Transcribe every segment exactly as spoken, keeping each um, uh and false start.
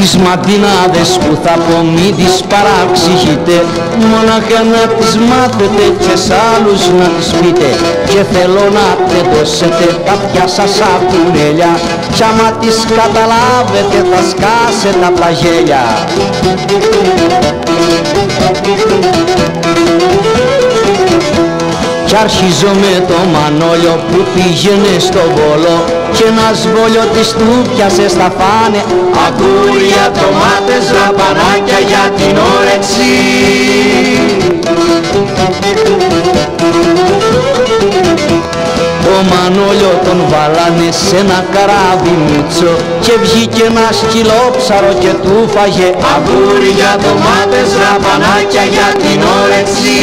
Τις μαντινάδες που θα πω μην τις παραξηγείτε, μόναχα να τις μάθετε και σ' άλλους να τις πείτε. Και θέλω να τεντώσετε τα αυτιά σας απ' την μέλια, κι άμα τις καταλάβετε θα σκάσετε απ' τα γέλια. Κι αρχίζω με το Μανόλιο που πήγαινε στο Βόλο, και ένας βόλιωτης του πιάσε στα φάνε αγκούρια, ντομάτες, ραπανάκια για την όρεξη. Το Μανόλιο τον βάλανε σε ένα καράβι μουτσο, και βγήκε ένα σκυλόψαρο και του φάγε αγκούρια, ντομάτες, ραπανάκια για την όρεξη.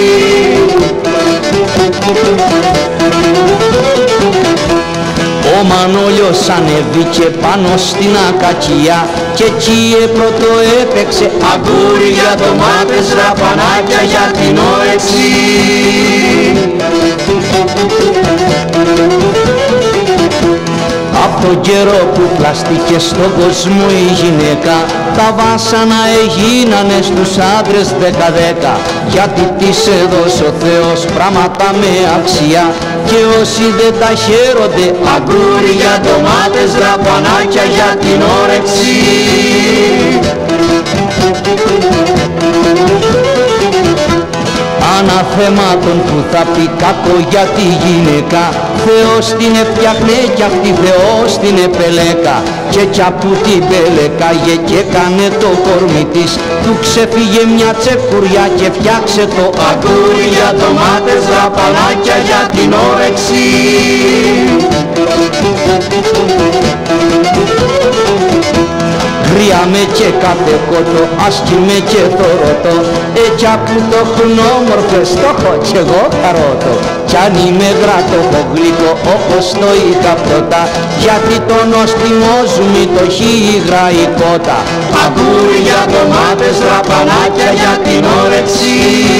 Ο Μανόλιος ανεβήκε πάνω στην ακακία, και εκεί πρώτο έπαιξε αγκούρια, ντομάτες, ραπανάκια για την όρεξη. Απ' τον καιρό που πλαστήκε στον κόσμο η γυναίκα, τα βάσανα έγινανε στους άντρες δέκα-δέκα, γιατί της έδωσε ο Θεός πράματα με αξία, και όσοι δεν τα χαίρονται αγκούρια, ντομάτες, ραπανάκια για την όρεξη. Αναθεμάτων που θα πει κακό για τη γυναίκα, Θεός την έφτιαχνε κι αυτή Θεός την επελέκα. Και κι απ' την πελεκάγε και κάνε το κορμί της, του ξεφύγε μια τσεκουριά και φτιάξε το αγκούρια, ντομάτες, ραπανάκια για την όρεξη. Γρίαμε και κάθε κότο, άσκημε και θωρώτο, έτσι που το χνόμορφες το έχω κι εγώ χαρότο. Κι αν είμαι γράτοχο γλυκό όπως το είχα πρώτα, γιατί το νόστιμο ζουμί το έχει η γραϊκότα. Αγκούρια, ντομάτες, ραπανάκια για την όρεξη.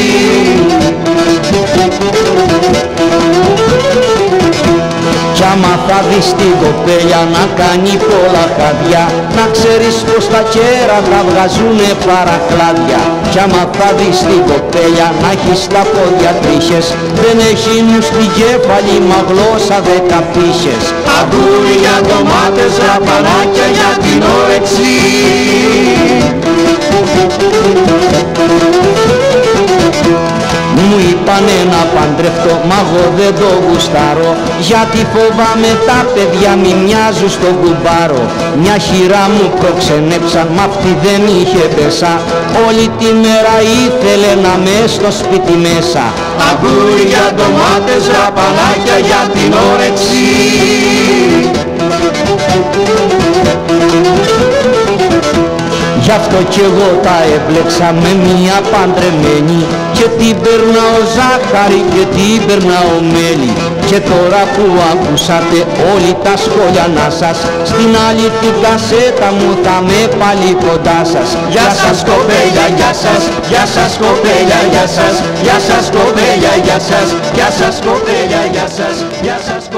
Κι άμα θα δεις την κοπέλια να κάνει πολλά χαδιά, να ξέρεις πως τα κέρατα βγαζουνε παρακλάδια. Κι άμα θα δεις την κοπέλια να έχει στα πόδια τρίχες, δεν έχει νου στην κέφαλη μα γλώσσα δεκαπύχες. Αγκούρια, ντομάτες, ραπανάκια για την όρεξη. Μου είπανε να παντρευτώ, μα εγώ δεν το γουστάρω, γιατί φοβάμαι τα παιδιά μη μοιάζουν στον κουμπάρο. Μια χειρά μου προξενέψαν, μ' αυτή δεν είχε πέσα, όλη τη μέρα ήθελε να με στο σπίτι μέσα. Αγκούρια, ντομάτες, ραπανάκια για την όρεξη. Γι' αυτό κι εγώ τα έμπλεξα με μια παντρεμένη, και την περνάω ζάχαρη και την περνάω μέλι. Και τώρα που ακούσατε όλοι τα σχόλια να σας, στην άλλη την κασέτα μου θα με πάλι κοντά σας. Γεια σας κοπέλια, γεια σας, γεια σας κοπέλια, γεια σας, γεια σας κοπέλια, γεια σας, γεια σας κοπέλια, γεια σας, γεια σας.